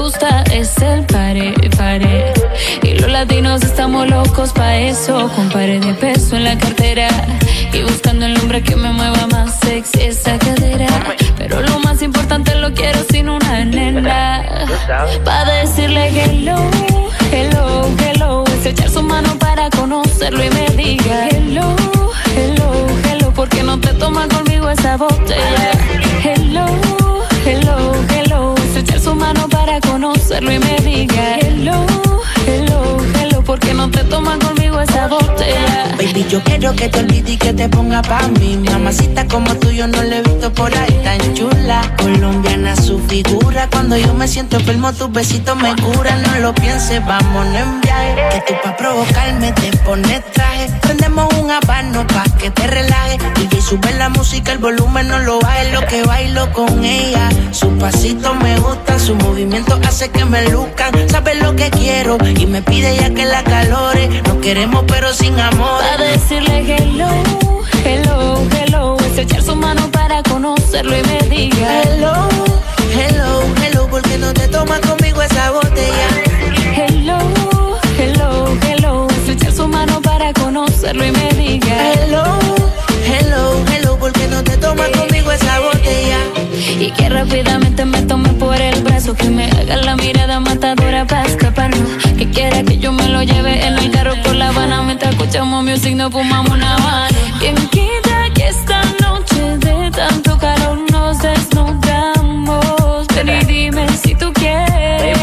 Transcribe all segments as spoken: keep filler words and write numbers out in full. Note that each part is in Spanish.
gusta es el pare, pare. Y los latinos estamos locos pa' eso, con pares de peso en la cartera y buscando el hombre que me mueva más sexy esa cadera. Pero lo más importante lo quiero sin una nena, pa' decirle hello, hello, hello. Estrechar su mano para conocerlo y me diga hello, hello, hello. ¿Por qué no te tomas conmigo esa botella? Hello, hello, hello. Estrechar su mano para conocerlo y me diga hello, hello, hello. ¿Por qué no te tomas conmigo esa botella? Baby, yo quiero que te olvides y que te ponga pa' mí. Mamacita como tú yo no la he visto por ahí tan chula. Colombiana su figura. Cuando yo me siento enfermo tus besitos me curan. No lo pienses, vámonos en viaje. Que tú pa' provocarme te pones traje. Prendemos un habano pa' que te relajes. D J sube la música, el volumen no lo baje. Lo que bailo con ella. Sus pasitos me gustan, su movimiento hace que me luzcan. Sabe lo que quiero y me pide ya que la calore. Nos queremos pero sin amor. Pa' decirle hello, hello, hello. Estrechar su mano para conocerlo y me diga hello, hello, hello. ¿Por qué no te tomas conmigo esa botella? Hello, hello, hello. Estrechar su mano para conocerlo y me diga hello, hello, hello. ¿Por qué no te tomas conmigo esa botella? Y que rápidamente me tome por el brazo, que me haga la mirada matadora para escaparnos. Que quiera que yo me lo lleve en el carro por La Habana. Mientras escuchamos music nos fumamos una habana. Quien quita que esta noche de tanto calor nos desnudamos. Ven y dime si tú quieres.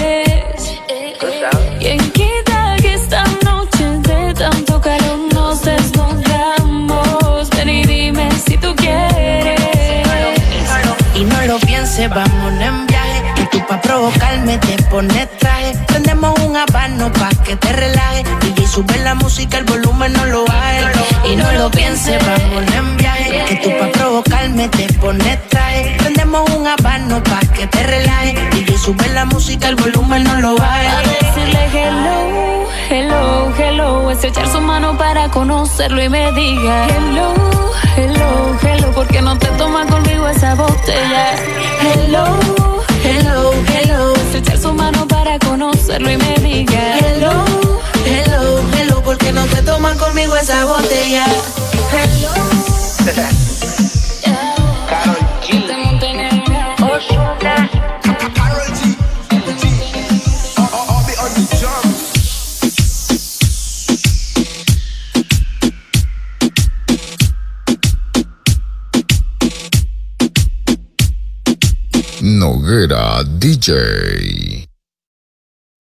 Quien quita que esta noche de tanto calor nos desnudamos. Ven y dime si tú quieres. Y no lo pienses, vámonos en viaje. Que tú pa' provocarme te pones traje. Prendemos un habano pa' que te relajes. D J sube la música, el volumen no lo baje. Y no lo pienses, vámonos en viaje. Que tú pa' provocarme te pones traje. Prendemos un habano pa' que te relajes. D J sube la música, el volumen no lo baje. A decirle hello, hello, hello. Estrechar su mano para conocerlo y me diga hello, hello, hello. ¿Por qué no te tomas conmigo esa botella? Hello, hello, hello. Estrechar su mano para conocerlo y me diga hello, hello, hello. ¿Por qué no te toman conmigo esa botella? Hello. Karol G. Ozuna. Karol G. I'll be on the drums. Noguera D J.